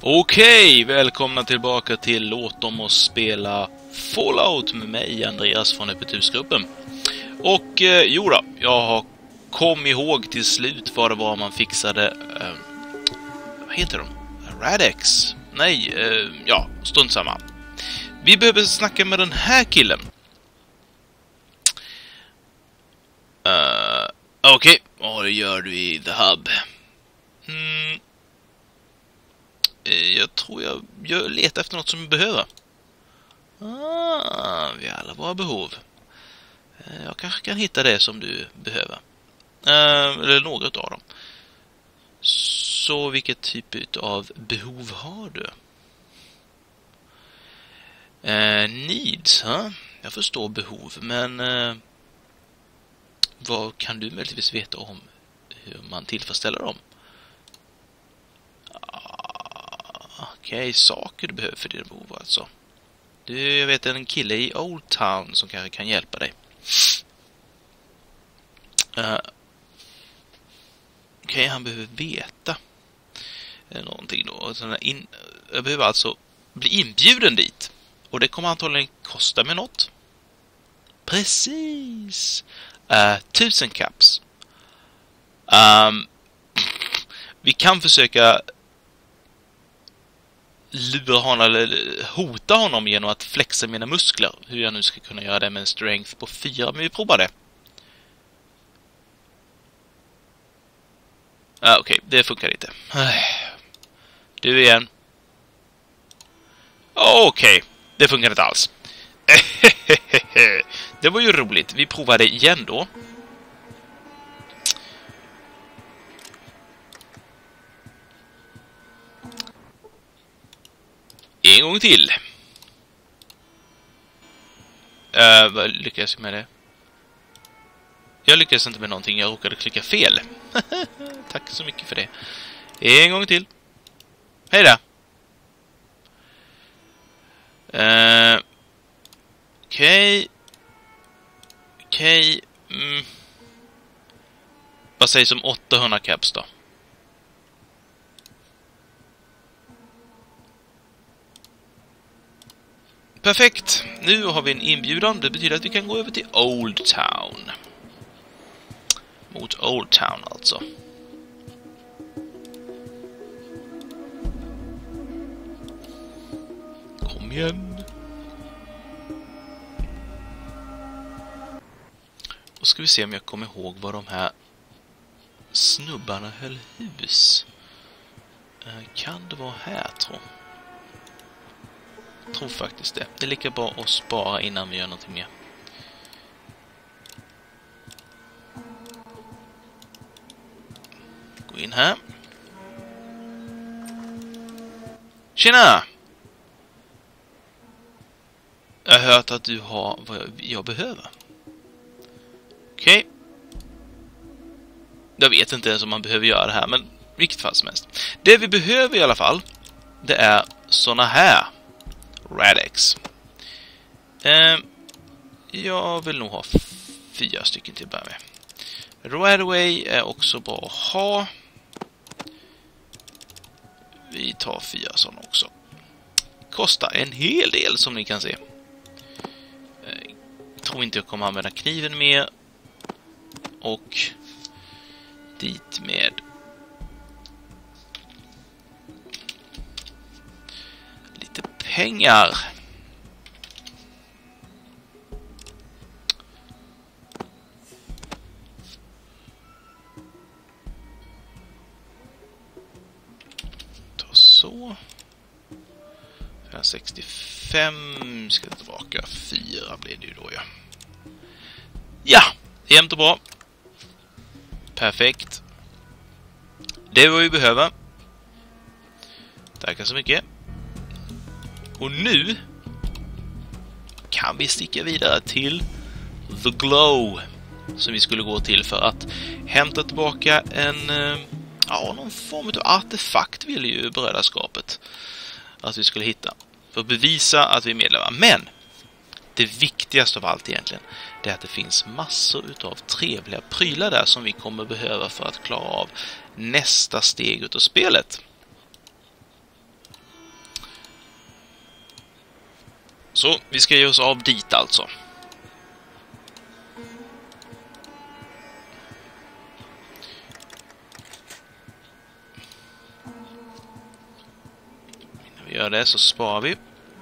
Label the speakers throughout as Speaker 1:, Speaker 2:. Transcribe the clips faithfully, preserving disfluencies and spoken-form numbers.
Speaker 1: Okej, välkomna tillbaka till Låt dem oss spela Fallout med mig, Andreas från Öppet hus-gruppen. Och eh, jo då, jag har kom ihåg till slut vad det var man fixade. Eh, vad heter de? Rad-X? Nej, eh, ja, stund samma. Vi behöver snacka med den här killen. Uh, Okej, okay. Vad gör du i The Hub? Hmm. Jag tror jag, jag letar efter något som vi behöver. Ah, vi har alla våra behov. Jag kanske kan hitta det som du behöver. Uh, eller något av dem. Så vilket typ av behov har du? Uh, needs, huh? Jag förstår behov, men uh, vad kan du möjligtvis veta om hur man tillfredsställer dem? Okej, okay, saker du behöver för dina behov alltså. Du, jag vet en kille i Old Town som kanske kan hjälpa dig. Uh, Okej, okay, han behöver veta någonting då. In, jag behöver alltså bli inbjuden dit. Och det kommer antagligen kosta mig något. Precis. Uh, tusen caps. Um, vi kan försöka lura honom eller hota honom genom att flexa mina muskler. Hur jag nu ska kunna göra det med en strength på fyra. Men vi provar det. Ah, Okej, okay, det funkar inte. Du igen. Okej, okay, det funkar inte alls. Det var ju roligt. Vi provar det igen då. En gång till. Uh, vad lyckas jag med det? Jag lyckas inte med någonting. Jag råkade klicka fel. Tack så mycket för det. En gång till. Hej då. Uh, Okej. Okay. Okej. Okay. Mm. Vad sägs om åttahundra caps då? Perfekt. Nu har vi en inbjudan. Det betyder att vi kan gå över till Old Town. Mot Old Town alltså. Kom igen. Och ska vi se om jag kommer ihåg vad de här snubbarna höll hus. Kan det vara här, tror jag? Jag tror faktiskt det. Det är lika bra att spara innan vi gör någonting mer. Gå in här. Tjena! Jag har hört att du har vad jag, jag behöver. Okej. Okay. Jag vet inte ens om man behöver göra det här, men vilket fall som helst. Det vi behöver i alla fall, det är såna här Rad-X. Eh, jag vill nog ha fyra stycken till att börja med. Radaway är också bra att ha. Vi tar fyra sådana också. Kostar en hel del som ni kan se. Eh, tror inte jag kommer använda kniven mer. Och dit med lite pengar. Ta så. sextiofem ska det tillbaka. fyra blir det ju då, ja. Ja, jämnt och bra. Perfekt. Det är vad vi behöver. Tackar så mycket. Och nu kan vi sticka vidare till The Glow, som vi skulle gå till för att hämta tillbaka en, ja, någon form av artefakt vill ju brödraskapet att vi skulle hitta för att bevisa att vi är medlemmar. Men det viktigaste av allt egentligen, det är att det finns massor utav trevliga prylar där som vi kommer behöva för att klara av nästa steg utav spelet. Så, vi ska ge oss av dit alltså. När vi gör det så sparar vi.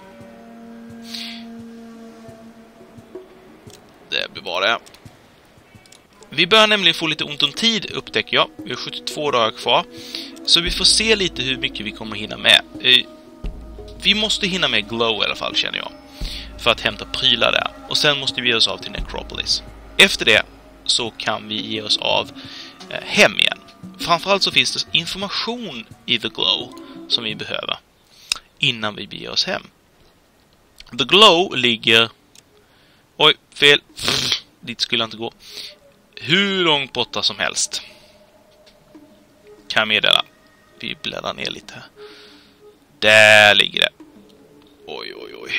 Speaker 1: Det blir bra det. Vi börjar nämligen få lite ont om tid, upptäcker jag. Vi har sjuttiotvå dagar kvar. Så vi får se lite hur mycket vi kommer hinna med. Vi måste hinna med Glow i alla fall, känner jag. För att hämta prylar där. Och sen måste vi ge oss av till Necropolis. Efter det så kan vi ge oss av eh, hem igen. Framförallt så finns det information i The Glow som vi behöver innan vi beger oss hem. The Glow ligger... Oj, fel. Pff, dit skulle jag inte gå. Hur långt borta som helst. Kan jag meddela. Vi bläddrar ner lite här. Där ligger det. Oj, oj, oj.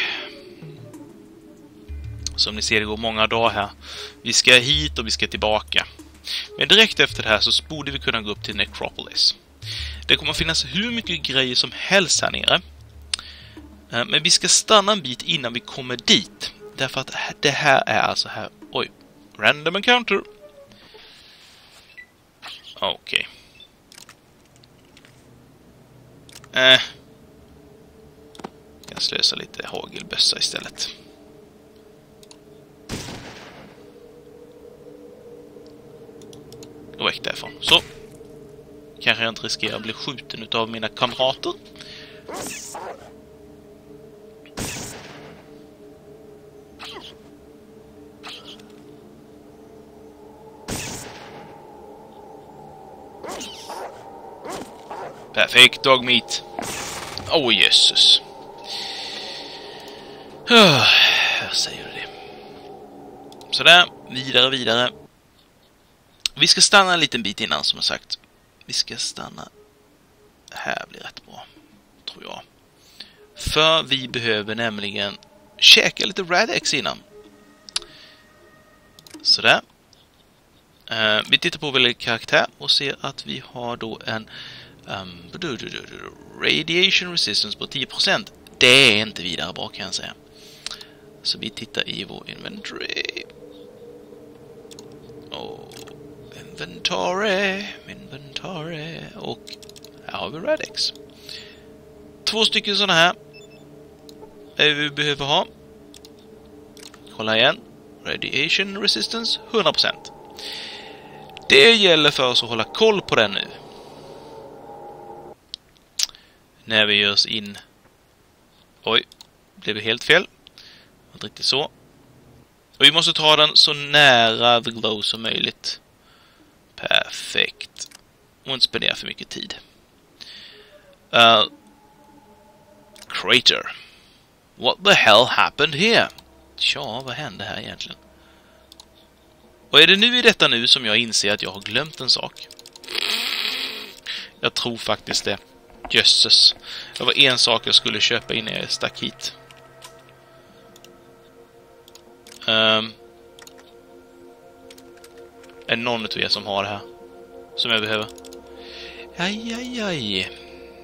Speaker 1: Som ni ser, det går många dagar här. Vi ska hit och vi ska tillbaka. Men direkt efter det här så borde vi kunna gå upp till Necropolis. Det kommer finnas hur mycket grejer som helst här nere. Men vi ska stanna en bit innan vi kommer dit. Därför att det här är alltså här... Oj. Random encounter. Okej. Okay. Eh. Jag kan slösa lite hagelbössa istället. Gå väck därifrån. Så. Kanske jag inte riskerar att bli skjuten utav mina kamrater. Perfekt, dog meat. Åh, oh, Jesus. Jag säger det. Sådär, vidare, vidare. Vi ska stanna en liten bit innan, som jag sagt. Vi ska stanna... Här blir rätt bra, tror jag. För vi behöver nämligen käka lite Rad-X innan. Sådär. Uh, vi tittar på vår karaktär och ser att vi har då en um, radiation resistance på tio procent. Det är inte vidare bra, kan jag säga. Så vi tittar i vår inventory. Oh, inventory, inventory. Och här har vi Rad-X. Två stycken sådana här är vi behöver ha. Kolla igen. Radiation resistance hundra procent. Det gäller för oss att hålla koll på den nu. När vi gör oss in. Oj, blev det helt fel. Inte riktigt så. Och vi måste ta den så nära The Glow som möjligt. Perfekt. Och inte spendera för mycket tid. Uh, crater. What the hell happened here? Tja, vad hände här egentligen? Och är det nu i detta nu som jag inser att jag har glömt en sak? Jag tror faktiskt det. Jösses. Det var en sak jag skulle köpa innan jag stack hit. Um, är någon av er som har det här? Som jag behöver? Aj, aj, aj.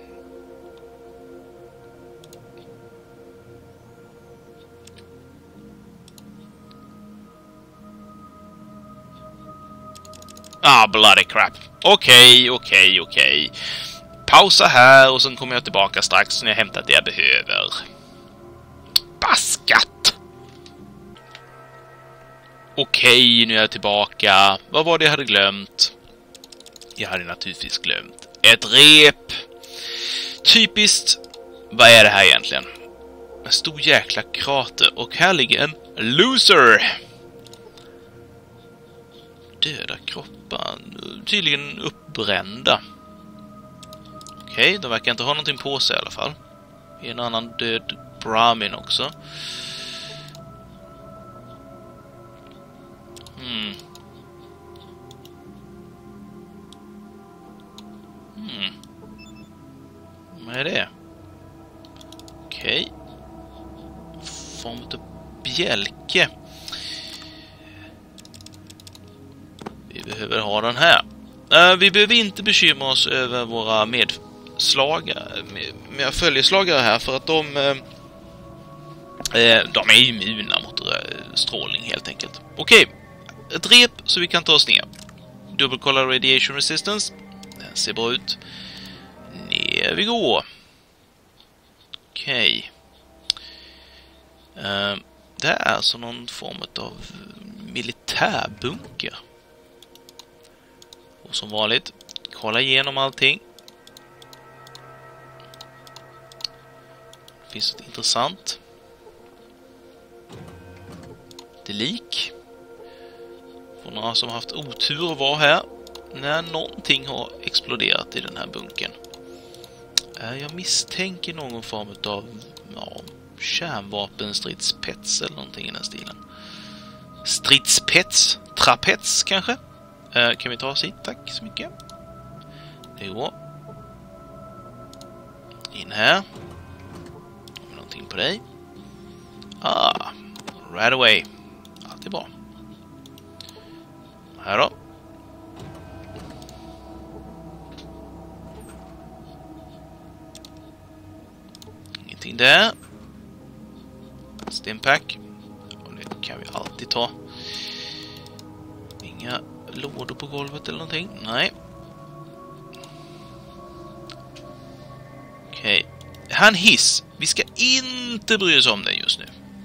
Speaker 1: Ah, bloody crap. Okej, okej, okej. Pausa här och sen kommer jag tillbaka strax när jag hämtat det jag behöver. Baskat! Okej, nu är jag tillbaka. Vad var det jag hade glömt? Jag hade naturligtvis glömt ett rep. Typiskt. Vad är det här egentligen? En stor jäkla krater. Och här ligger en loser. Döda kroppar. Tydligen uppbrända. Okej, okay, de verkar inte ha någonting på sig i alla fall. En annan död Brahmin också. Hmm. Hmm. Vad är det? Okej. Okay. Form av bjälke. Vi behöver ha den här. Uh, vi behöver inte bekymra oss över våra medslagare, med, med följeslagare här, för att de uh, Eh, de är ju immuna mot strålning helt enkelt. Okej, ett rep så vi kan ta oss ner. Dubbelkolla radiation resistance. Den ser bra ut. Ner vi går. Okej. Eh, det är alltså någon form av militärbunker. Och som vanligt, kolla igenom allting. Det finns något intressant. Det är lik. För några som har haft otur att vara här när någonting har exploderat i den här bunkern. Jag misstänker någon form av ja, kärnvapenstridspets eller någonting i den stilen. Stridspets? Trapets kanske? Uh, kan vi ta oss hit? Tack så mycket. Det går. In här. Har vi någonting på dig? Ah, right away. Allt är bra. Här då. Ingenting där. Stimpack. Och det kan vi alltid ta. Inga lådor på golvet eller någonting. Nej. Okej. Okay. Han hiss. Vi ska inte bry oss om det just nu.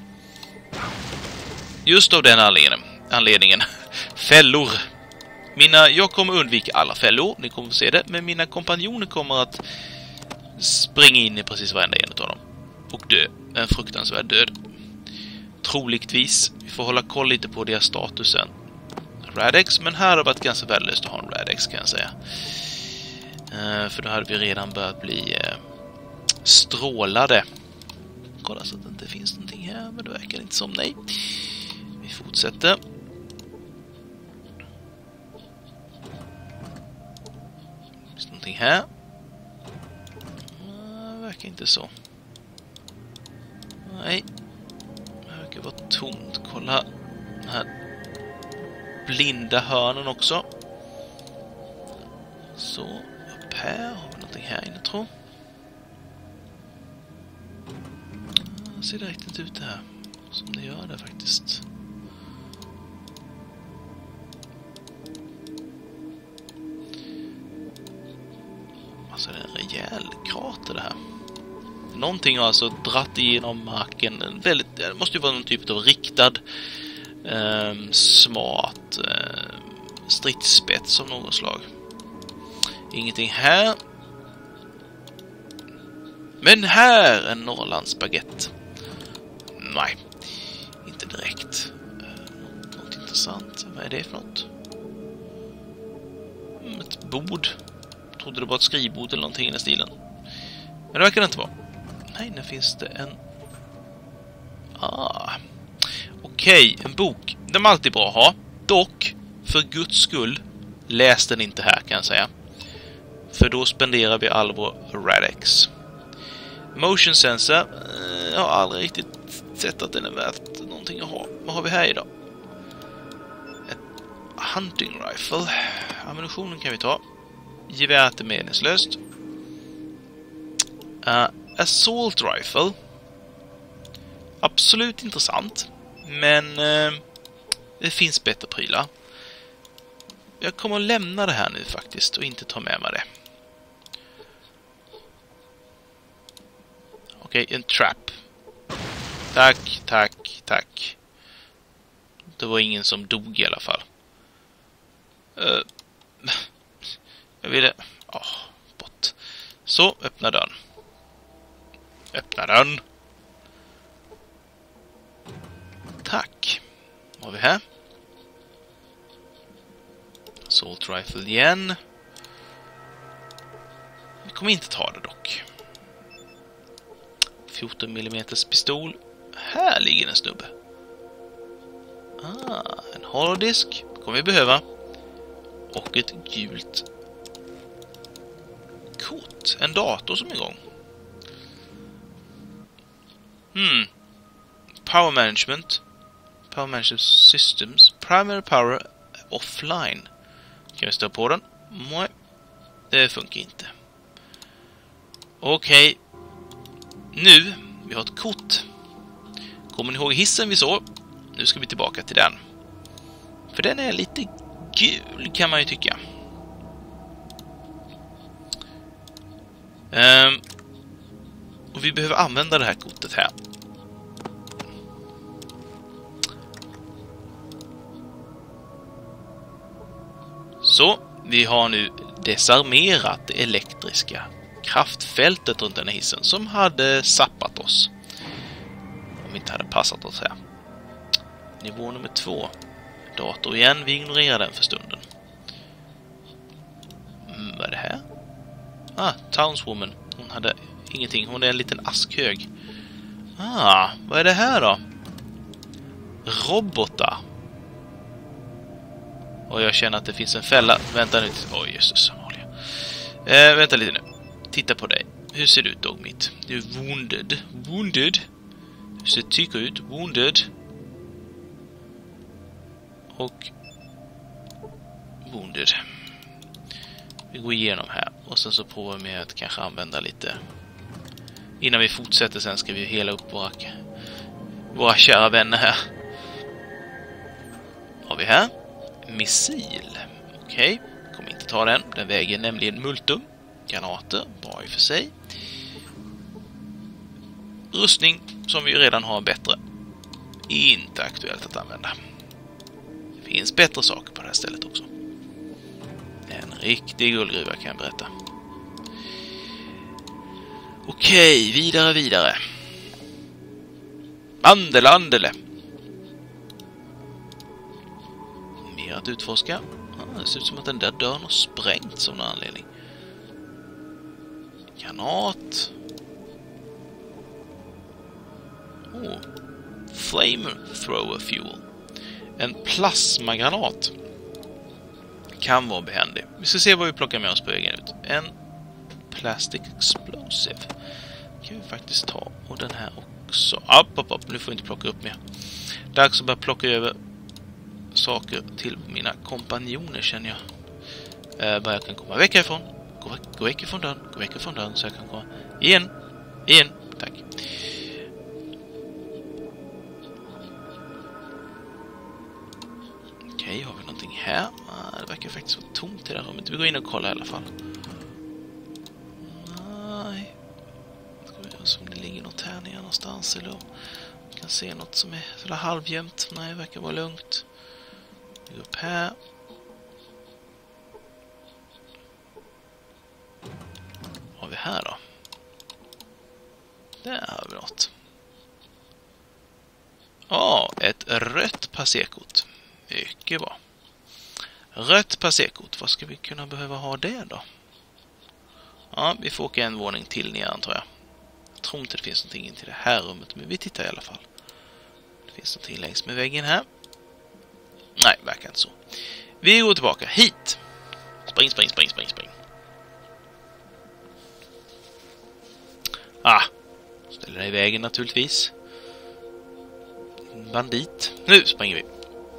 Speaker 1: Just av den anledningen. anledningen. Fällor. Mina, jag kommer undvika alla fällor. Ni kommer att se det. Men mina kompanjoner kommer att springa in i precis varenda en av dem. Och dö. En fruktansvärd död. Troligtvis. Vi får hålla koll lite på deras statusen. Radex, men här har det varit ganska värdelöst att ha en Radex kan jag säga. Uh, för då hade vi redan börjat bli uh, strålade. Kolla så att det inte finns någonting här, men det verkar inte som nej. Vi fortsätter. Finns någonting här? Uh, verkar inte så. Nej. Det verkar vara tomt. Kolla här. Blinda hörnen också. Så, upp här har vi någonting här inne tror jag. Det ser direkt inte ut det här. Som det gör det faktiskt. Alltså det är en rejäl krater det här. Någonting har alltså dratt igenom marken. En väldigt, det måste ju vara någon typ av riktad Um, smart uh, stridsspets av något slag. Ingenting här. Men här en Norrlands baguette. Nej, inte direkt. Uh, något intressant. Vad är det för något? Mm, ett bord. Jag trodde det var ett skrivbord eller någonting i den stilen. Men det verkar det inte vara. Nej, där finns det en... Ah... Okej, en bok. Den är alltid bra att ha. Dock, för guds skull, läs den inte här kan jag säga. För då spenderar vi all vår Radex. Motion sensor. Jag har aldrig riktigt sett att den är värt någonting att ha. Vad har vi här idag? Ett hunting rifle. Ammunitionen kan vi ta. Geväret är meningslöst. Uh, assault rifle. Absolut intressant. Men eh, det finns bättre prylar. Jag kommer att lämna det här nu faktiskt och inte ta med mig det. Okej, okay, en trap. Tack, tack, tack. Det var ingen som dog i alla fall. Uh, jag ville... Åh, oh, bort. Så, öppna dörren. Öppna dörren. Tack. Vad har vi här? Assault rifle igen. Vi kommer inte ta det dock. fjorton millimeter pistol. Här ligger en snubbe. Ah, en hårddisk. Kommer vi behöva. Och ett gult kort. En dator som är igång. Hmm. Power management. Power management systems. Primary power offline. Kan vi stå på den? Nej. Det funkar inte. Okej. Okay. Nu. Vi har ett kort. Kommer ni ihåg hissen vi såg? Nu ska vi tillbaka till den. För den är lite gul kan man ju tycka. Um, och vi behöver använda det här kortet här. Så, vi har nu desarmerat det elektriska kraftfältet runt den här hissen som hade sappat oss. Om inte hade passat oss här. Nivå nummer två. Dator igen, vi ignorerar den för stunden. Mm, vad är det här? Ah, Townswoman. Hon hade ingenting, hon är en liten askhög. Ah, vad är det här då? Robotar. Och jag känner att det finns en fälla. Vänta nu. Oj, oh, jösses. Eh, vänta lite nu. Titta på dig. Hur ser det ut, Dogmeat? Du är wounded. Wounded? Hur ser det tycker ut? Wounded. Och wounded. Vi går igenom här. Och sen så provar vi med att kanske använda lite. Innan vi fortsätter sen ska vi hela upp våra, våra kära vänner här. Har vi här? Missil. Okej, okay. Kommer inte ta den. Den väger nämligen multum. Granater, bra i för sig. Rustning som vi redan har bättre. Inte aktuellt att använda. Det finns bättre saker på det här stället också. En riktig guldgruva kan jag berätta. Okej, vidare, vidare. Andele, andele. Mer att utforska. Ah, det ser ut som att den där dörren har sprängts av någon anledning. Granat. Oh. Flamethrower fuel. En plasmagranat. Kan vara behändig. Vi ska se vad vi plockar med oss på vägen ut. En plastic explosive. Kan vi faktiskt ta. Och den här också. Upp, upp, upp. Nu får vi inte plocka upp mer. Dags att börja plocka över saker till mina kompanjoner känner jag. Eh, bara jag kan komma väck härifrån. Gå, gå väck ifrån dörren. Gå väck ifrån dörren så jag kan komma. Igen. Igen. Tack. Okej, har vi någonting här? Ah, det verkar faktiskt vara tomt i det här rummet. Vi går in och kollar i alla fall. Nej. Ska vi se om det ligger något här nere någonstans eller om vi kan se något som är sådär halvjämnt. Nej, det verkar vara lugnt. Vi går upp här. Vad har vi här då? Där har vi något. Ja, oh, ett rött passerkort. Mycket bra. Rött passerkort. Vad ska vi kunna behöva ha det då? Ja, vi får åka en våning till ner tror jag. Jag tror inte det finns någonting in till det här rummet. Men vi tittar i alla fall. Det finns någonting längs med väggen här. Nej, verkar inte så. Vi går tillbaka hit. Spring, spring, spring, spring, spring. Ah, ställer dig i vägen naturligtvis. Bandit. Nu springer vi.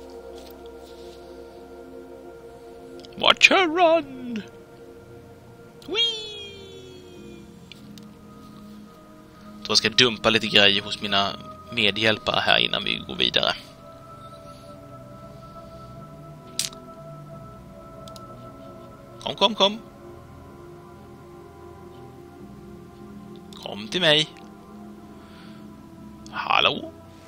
Speaker 1: Watch her run! Whee! Så jag ska dumpa lite grejer hos mina medhjälpare här innan vi går vidare. Kom, kom, kom. Kom till mig. Hallå?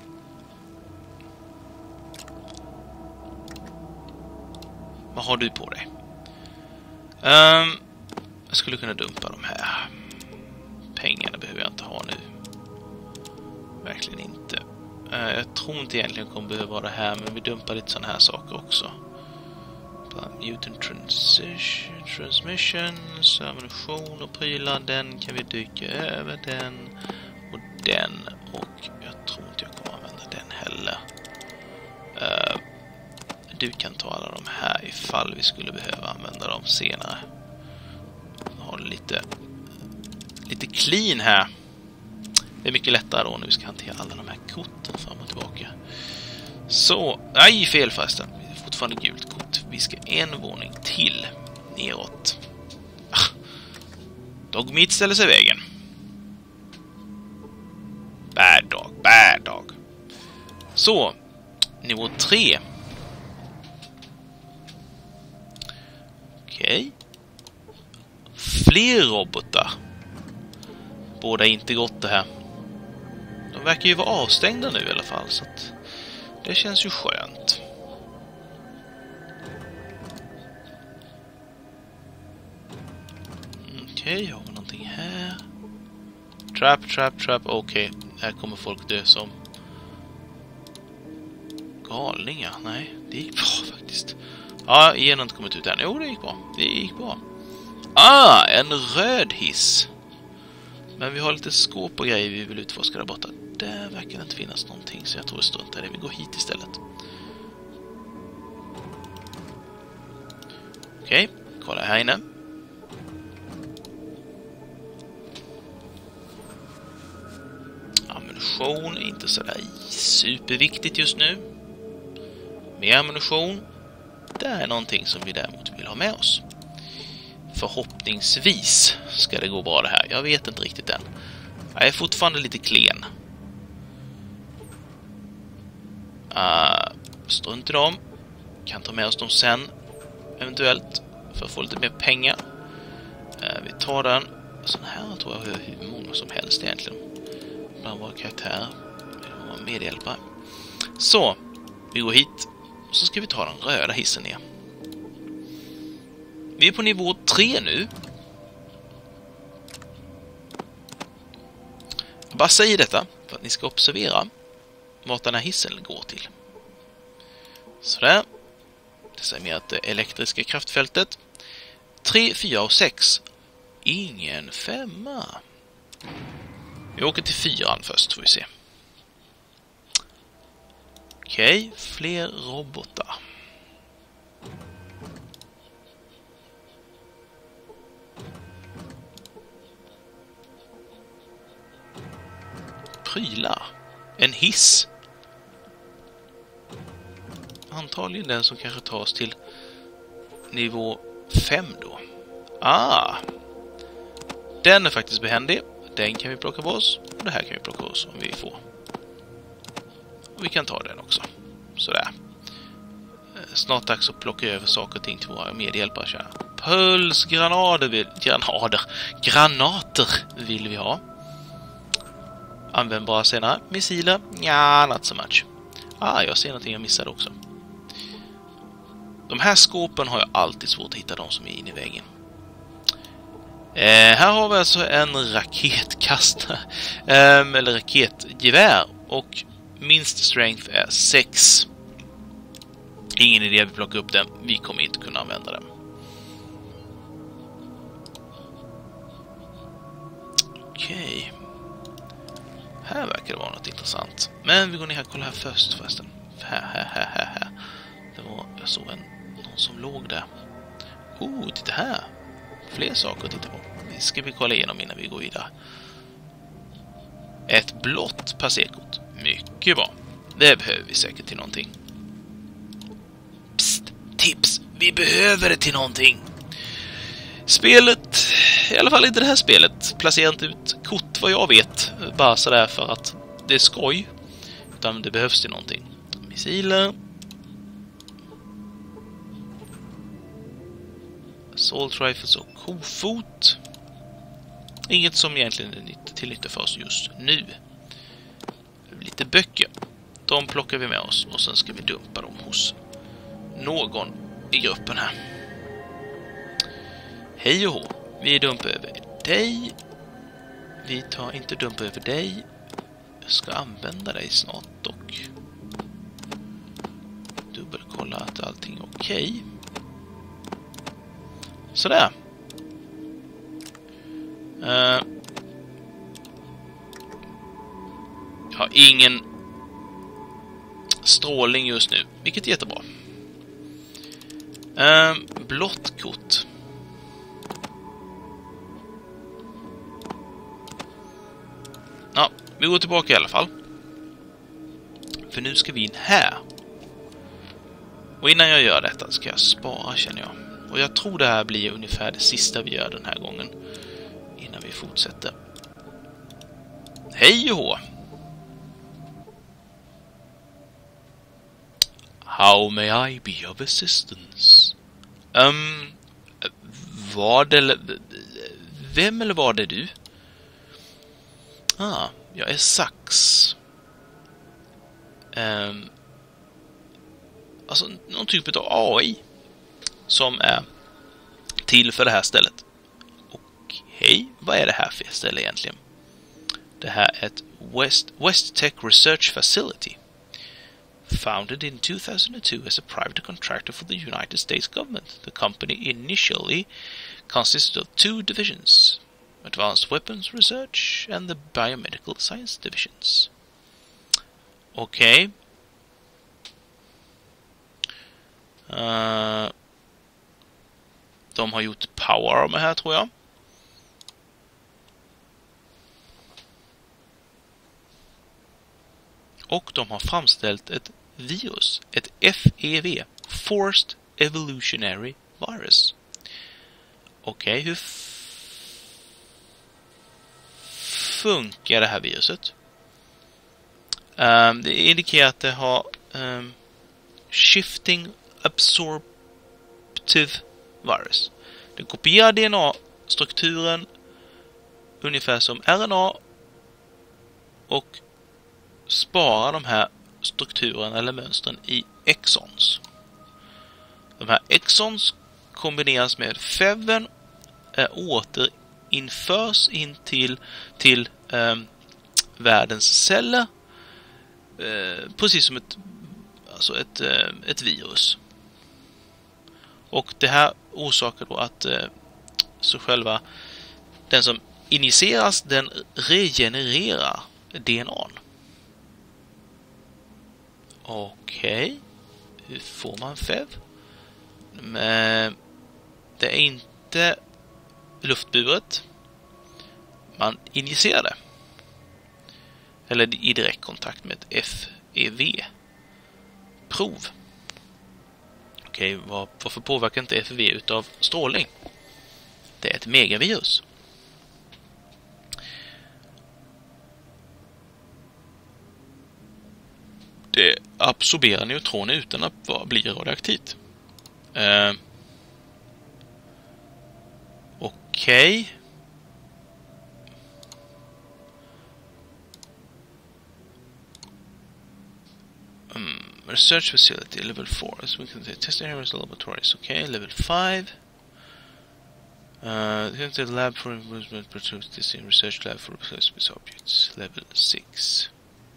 Speaker 1: Vad har du på dig? Um, jag skulle kunna dumpa de här. Pengarna behöver jag inte ha nu. Verkligen inte. Uh, jag tror inte egentligen kommer behöva det här. Men vi dumpar lite sådana här saker också. Mutant transition, transmissions, ammunition och prylar. Den kan vi dyka över. Den och den. Och jag tror inte jag kommer använda den heller. Uh, Du kan ta alla de här ifall vi skulle behöva använda dem senare. Har lite lite clean här. Det är mycket lättare då när vi ska hantera alla de här korten fram och tillbaka. Så, nej fel förresten. Det är fortfarande gult kort. Vi ska en våning till neråt. Ah. Dogmeat ställer sig i vägen. Bad dog, bad dog. Så, nivå tre. Okej. Fler robotar. Båda inte gott det här. De verkar ju vara avstängda nu i alla fall, så att det känns ju skönt. Okej, okay, har vi någonting här? Trap, trap, trap. Okej, okay. Här kommer folk dö som galningar. Nej, det gick bra faktiskt. Ja, igen har inte kommit ut än. Jo, det gick bra. Det gick bra. Ah, en röd hiss. Men vi har lite skåp och grejer vi vill utforska där borta. Där verkar det inte finnas någonting, så jag tror det struntar det. Vi går hit istället. Okej, okay, kolla här inne. Ammunition är inte sådär superviktigt just nu. Mer ammunition. Det är någonting som vi däremot vill ha med oss. Förhoppningsvis ska det gå bra det här. Jag vet inte riktigt än. Jag är fortfarande lite klen. Uh, strunt i dem. Kan ta med oss dem sen. Eventuellt. För att få lite mer pengar. Uh, vi tar den. Sån här tror jag har hur många som helst egentligen. Bland våra karaktärer. Våra medhjälpare. Så. Vi går hit. Och så ska vi ta den röda hissen ner. Vi är på nivå tre nu. Jag bara säger detta för att ni ska observera vart den här hissen går till. Sådär. Det säger mer att det elektriska kraftfältet. tre, fyra och sex. Ingen femma. Vi åker till fyran först, får vi se. Okej, fler robotar. Prylar. En hiss. Antagligen den som kanske tas till nivå fem då. Ah. Den är faktiskt behändig. Den kan vi plocka på oss. Och det här kan vi plocka på oss om vi får. Och vi kan ta den också. Sådär. Snart dags att plocka över saker och ting till våra medhjälpare. Kära. Pulsgranater vill... Granater. Granater vill vi ha. Användbara senare. Missiler. Ja, not so much. Ah, jag ser någonting jag missade också. De här skåpen har jag alltid svårt att hitta, de som är inne i väggen. Eh, här har vi alltså en raketkastare. Eh, eller raketgevär. Och minst strength är sex. Ingen idé att vi plockar upp den. Vi kommer inte kunna använda den. Okej. Här verkar det vara något intressant. Men vi går ner här och kollar här först förresten. Här, här, här, här, här. Det var, jag såg en, någon som låg där. Oh, titta här. Fler saker att titta på. Det ska vi kolla igenom innan vi går vidare. Ett blått passerkort. Mycket bra. Det behöver vi säkert till någonting. Psst, tips. Vi behöver det till någonting. Spelet, i alla fall inte det här spelet, placerar inte ut kort vad jag vet. Bara sådär för att det är skoj. Utan det behövs till någonting. Missiler. Assault rifles och kofot. Inget som egentligen är till nytta för oss just nu. Lite böcker. De plockar vi med oss och sen ska vi dumpa dem hos någon i gruppen här. Hej och hå. Vi dumpar över dig. Vi tar inte dumpa över dig. Jag ska använda dig snart och dubbelkolla att allting är okej. Okay. Sådär. Uh, jag har ingen strålning just nu, vilket är jättebra. Uh, blått kort. Ja, vi går tillbaka i alla fall. För nu ska vi in här. Och innan jag gör detta ska jag spara, känner jag. Och jag tror det här blir ungefär det sista vi gör den här gången. Innan vi fortsätter. Hej och hå! How may I be of assistance? Um, vad eller... Vem eller vad är du? Ah, jag är Sax. Um, alltså någon typ av A I som är till för det här stället. Och hej, vad är det här för ställe egentligen? Det här är ett West, West Tech Research Facility. Founded in two thousand two as a private contractor for the United States government, the company initially consisted of two divisions, Advanced Weapons Research and the Biomedical Science Divisions. Okej. Okay. Uh, de har gjort Power Armor här, tror jag. Och de har framställt ett virus, ett F E V, Forced Evolutionary Virus. Okej, okay, hur f- funkar det här viruset? Um, det indikerar att det har um, Shifting Absorptive Virus. Det kopierar D N A-strukturen ungefär som R N A och sparar de här strukturerna eller mönstren i exons. De här exons kombineras med F E V-en, äh, återinförs in till, till äh, världens celler, äh, precis som ett, alltså ett, äh, ett virus. Och det här orsakar då att äh, så själva den som injiceras, den regenererar D N A. Okej. Okay. Hur får man F E V? Men det är inte luftburet. Man injicerar det. Eller i direkt kontakt med ett F E V-prov. Okej, okay, var, varför påverkar inte F E V utav strålning? Det är ett megavirus. Det absorberar neutroner utan att bli radioaktivt. Uh, Okej. Okay. Um, research facility, level four. As we can say, testing areas, laboratories. Okay, level five. Uh, the lab for improvement, testing research lab for space objects. Level six.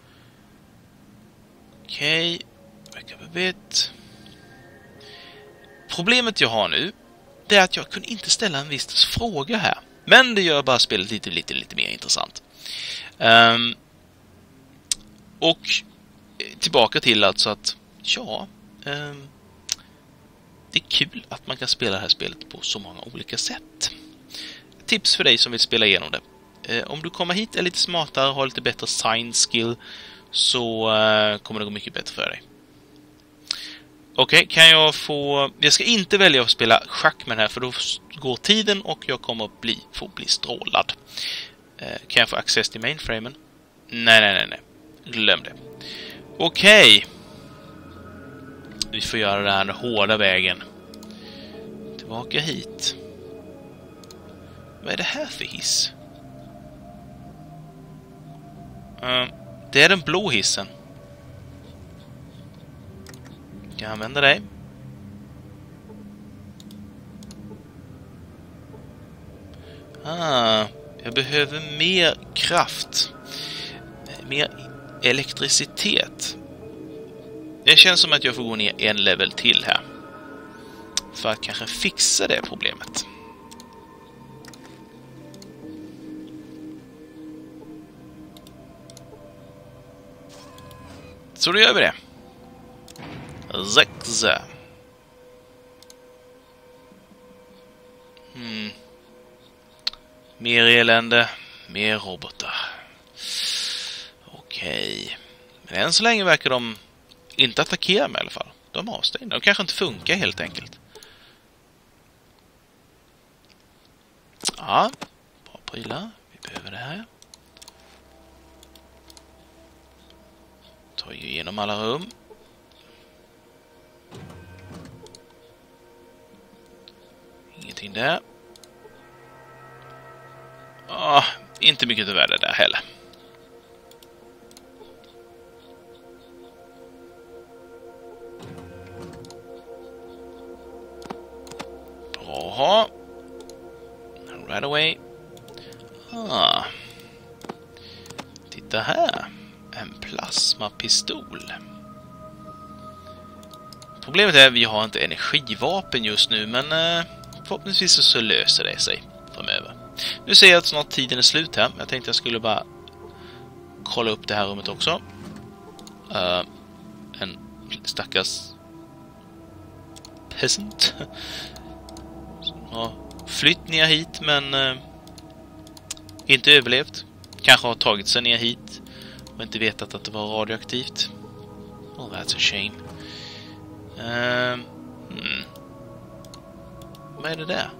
Speaker 1: Okej, okay. Back up a bit. Problemet jag har nu, det är att jag kunde inte ställa en viss fråga här. Men det gör bara spelet lite, lite, lite mer intressant. Um, och tillbaka till alltså att, ja, um, det är kul att man kan spela det här spelet på så många olika sätt. Tips för dig som vill spela igenom det. Uh, om du kommer hit är lite smartare och har lite bättre science skill, så uh, kommer det gå mycket bättre för dig. Okej, okay, kan jag få... Jag ska inte välja att spela schack med den här, för då går tiden och jag kommer att bli, få bli strålad. Uh, kan jag få access till mainframen? Nej, nej, nej, nej. Glöm det. Okej. Okay. Vi får göra det här den hårda vägen. Tillbaka hit. Vad är det här för hiss? Uh, det är den blå hissen. Kan jag använda dig? Ah, jag behöver mer kraft. Mer elektricitet. Det känns som att jag får gå ner en level till här. För att kanske fixa det problemet. Så då gör vi det. Sex. Hmm. Mer elände, mer robotar. Okej. Men än så länge verkar de inte attackera mig i alla fall. De är avstängda. De kanske inte funkar helt enkelt. Ja, bra prylar. Vi behöver det här. Tar ju igenom alla rum. Ingenting där. Ah, inte mycket till värde där heller. Bra. Right away. Ah. Titta här. En plasmapistol. Problemet är att vi har inte energivapen just nu, men eh, förhoppningsvis så löser det sig framöver. Nu ser jag att snart tiden är slut här. Jag tänkte jag skulle bara kolla upp det här rummet också. Uh, en stackars peasant som har flytt ner hit, men uh, inte överlevt. Kanske har tagit sig ner hit och inte vetat att det var radioaktivt. Oh, that's a shame. Uh, hmm. Vad är det där?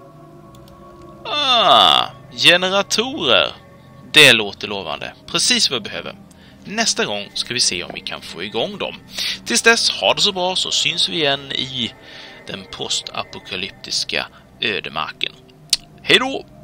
Speaker 1: Ah, generatorer. Det låter lovande. Precis vad vi behöver. Nästa gång ska vi se om vi kan få igång dem. Tills dess, ha det så bra, så syns vi igen i den postapokalyptiska ödemarken. Hej då!